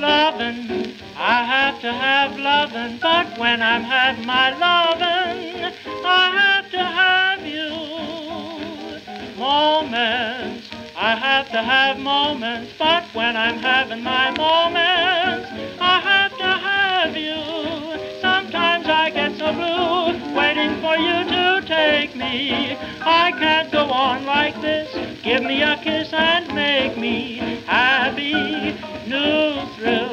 Lovin', I have to have lovin', but when I'm having my lovin', I have to have you. Moments, I have to have moments, but when I'm having my moments, I have to have you. Sometimes I get so blue, waiting for you to take me. I can't go on like this. Give me a kiss and make me happy. New thrill.